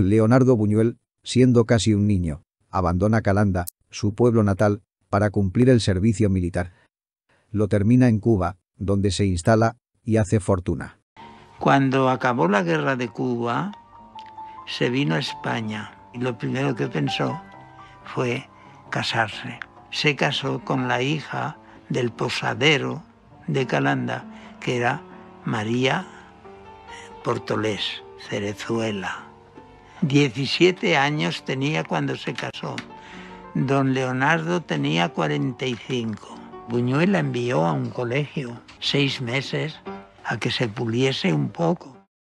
Leonardo Buñuel, siendo casi un niño, abandona Calanda, su pueblo natal, para cumplir el servicio militar. Lo termina en Cuba, donde se instala y hace fortuna. Cuando acabó la guerra de Cuba, se vino a España y lo primero que pensó fue casarse. Se casó con la hija del posadero de Calanda, que era María Portolés Cerezuela. 17 años tenía cuando se casó. Don Leonardo tenía 45. Buñuel la envió a un colegio 6 meses a que se puliese un poco.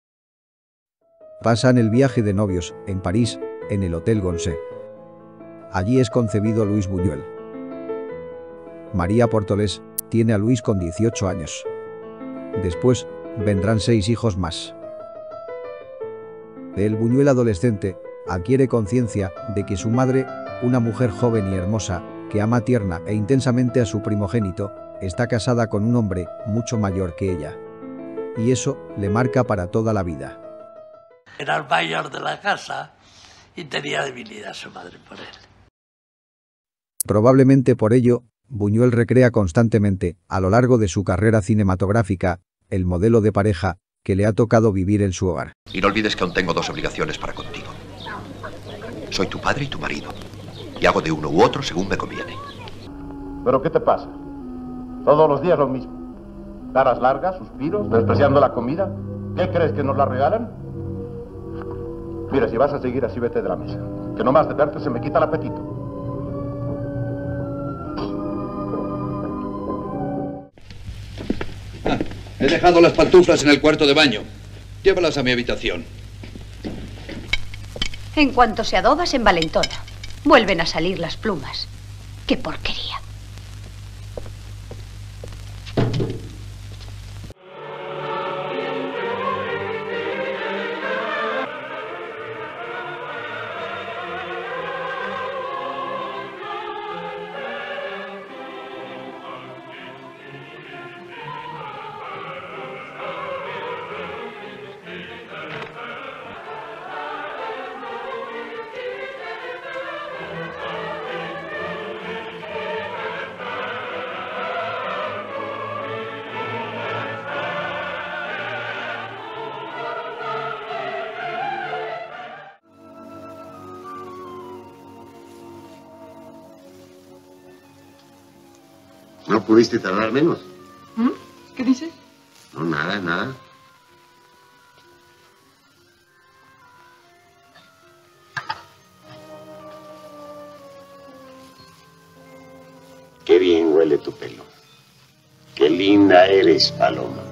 Pasan el viaje de novios, en París, en el Hotel Gonse. Allí es concebido Luis Buñuel. María Portolés tiene a Luis con 18 años. Después, vendrán 6 hijos más. El Buñuel adolescente adquiere conciencia de que su madre, una mujer joven y hermosa, que ama tierna e intensamente a su primogénito, está casada con un hombre mucho mayor que ella. Y eso le marca para toda la vida. Era el mayor de la casa y tenía debilidad su madre por él. Probablemente por ello, Buñuel recrea constantemente, a lo largo de su carrera cinematográfica, el modelo de pareja que le ha tocado vivir en su hogar. Y no olvides que aún tengo 2 obligaciones para contigo. Soy tu padre y tu marido. Y hago de uno u otro según me conviene. ¿Pero qué te pasa? Todos los días lo mismo. Caras largas, suspiros, despreciando la comida. ¿Qué crees, que nos la regalan? Mira, si vas a seguir así, vete de la mesa. Que nomás de verte se me quita el apetito. He dejado las pantuflas en el cuarto de baño. Llévalas a mi habitación. En cuanto se adoba, se envalentona. Vuelven a salir las plumas. ¡Qué porquería! ¿No pudiste tardar menos? ¿Qué dices? No, nada, nada. Qué bien huele tu pelo. Qué linda eres, Paloma.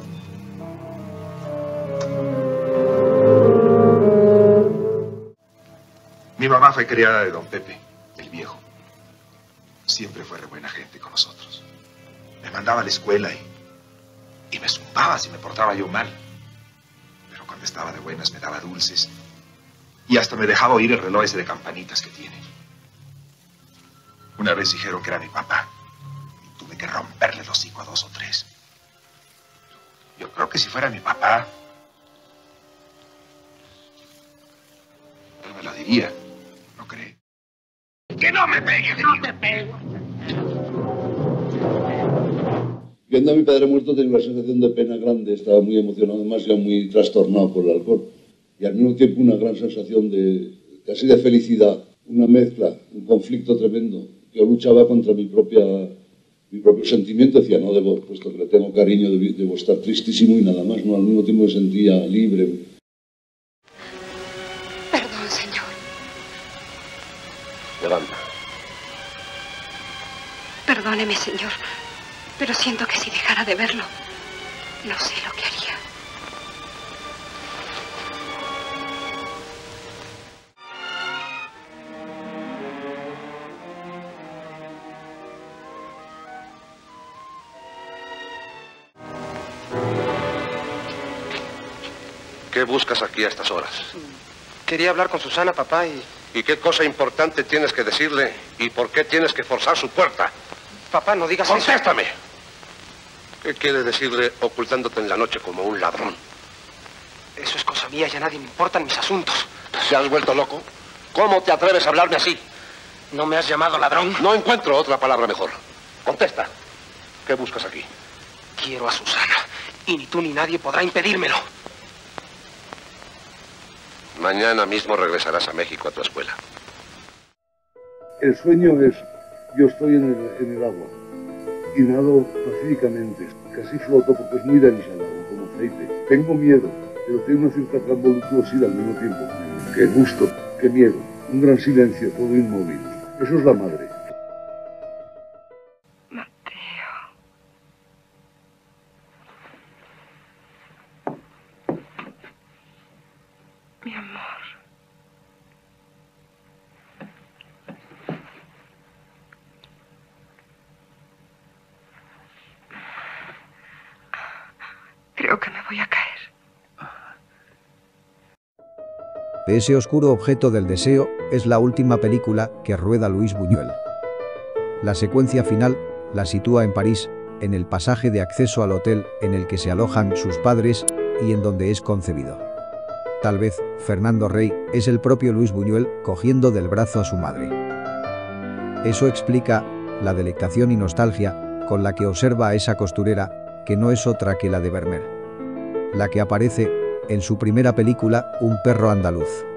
Mi mamá fue criada de don Pepe, el viejo. Siempre fue re buena gente con nosotros. Me mandaba a la escuela y me zumbaba si me portaba yo mal. Pero cuando estaba de buenas me daba dulces. Y hasta me dejaba oír el reloj ese de campanitas que tiene. Una vez dijeron que era mi papá. Y tuve que romperle el hocico a 2 o 3. Yo creo que si fuera mi papá, él me lo diría. ¿No cree? ¡Que no me pegues! ¡No te pego! Viendo a mi padre muerto tenía una sensación de pena grande, estaba muy emocionado, además ya muy trastornado por el alcohol. Y al mismo tiempo una gran sensación de casi de felicidad, una mezcla, un conflicto tremendo. Yo luchaba contra mi propio sentimiento, decía, no debo, puesto que le tengo cariño, debo estar tristísimo y nada más, ¿no? Al mismo tiempo me sentía libre. Perdón, señor. Levanta. Perdóneme, señor, pero siento que si dejara de verlo, no sé lo que haría. ¿Qué buscas aquí a estas horas? Quería hablar con Susana, papá, y... ¿Y qué cosa importante tienes que decirle? ¿Y por qué tienes que forzar su puerta? Papá, no digas eso. ¡Contéstame! ¿Qué quiere decirle ocultándote en la noche como un ladrón? Eso es cosa mía, ya a nadie me importan mis asuntos. ¿Se has vuelto loco? ¿Cómo te atreves a hablarme así? ¿No me has llamado ladrón? No encuentro otra palabra mejor. Contesta. ¿Qué buscas aquí? Quiero a Susana. Y ni tú ni nadie podrá impedírmelo. Mañana mismo regresarás a México a tu escuela. El sueño es, yo estoy en el agua y nado pacíficamente, casi floto porque es muy densa el agua, como aceite. Tengo miedo, pero tiene una cierta gran voluptuosidad al mismo tiempo. Qué gusto, qué miedo, un gran silencio, todo inmóvil. Eso es la madre. Mi amor. Creo que me voy a caer. De ese oscuro objeto del deseo es la última película que rueda Luis Buñuel. La secuencia final la sitúa en París, en el pasaje de acceso al hotel en el que se alojan sus padres y en donde es concebido. Tal vez Fernando Rey es el propio Luis Buñuel cogiendo del brazo a su madre. Eso explica la delectación y nostalgia con la que observa a esa costurera, que no es otra que la de Vermeer, la que aparece en su primera película, Un perro andaluz.